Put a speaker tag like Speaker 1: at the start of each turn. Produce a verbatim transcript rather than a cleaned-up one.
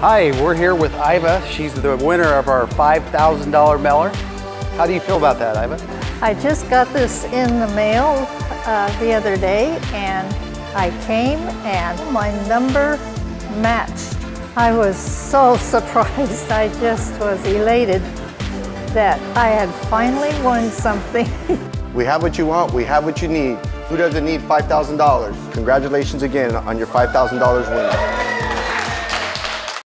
Speaker 1: Hi, we're here with Iva. She's the winner of our five thousand dollar mailer. How do you feel about that, Iva?
Speaker 2: I just got this in the mail uh, the other day, and I came and my number matched. I was so surprised. I just was elated that I had finally won something.
Speaker 3: We have what you want, we have what you need. Who doesn't need five thousand dollars? Congratulations again on your five thousand dollars win.